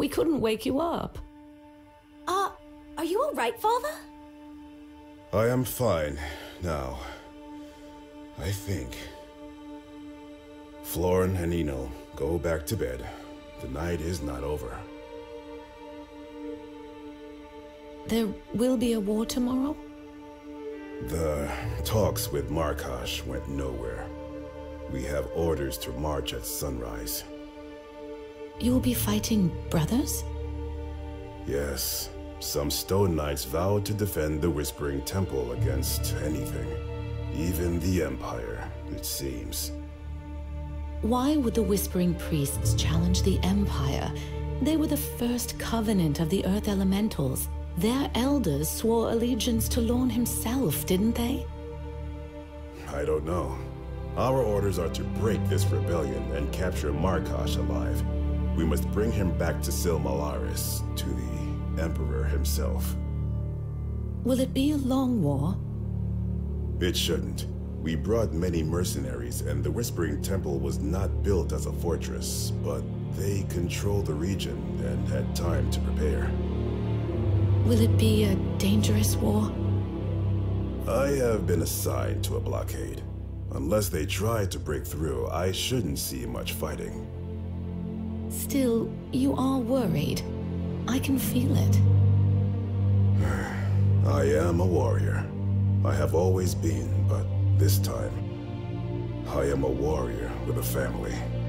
We couldn't wake you up. Are you all right, Father? I am fine now. I think. Florin and Eno, go back to bed. The night is not over. There will be a war tomorrow? The talks with Markash went nowhere. We have orders to march at sunrise. You will be fighting brothers? Yes. Some Stone Knights vowed to defend the Whispering Temple against anything. Even the Empire, it seems. Why would the Whispering Priests challenge the Empire? They were the first covenant of the Earth Elementals. Their elders swore allegiance to Lorn himself, didn't they? I don't know. Our orders are to break this rebellion and capture Markash alive. We must bring him back to Silmalaris, to the Emperor himself. Will it be a long war? It shouldn't. We brought many mercenaries, and the Whispering Temple was not built as a fortress, but they control the region and had time to prepare. Will it be a dangerous war? I have been assigned to a blockade. Unless they try to break through, I shouldn't see much fighting. Still, you are worried. I can feel it. I am a warrior. I have always been, but this time, I am a warrior with a family.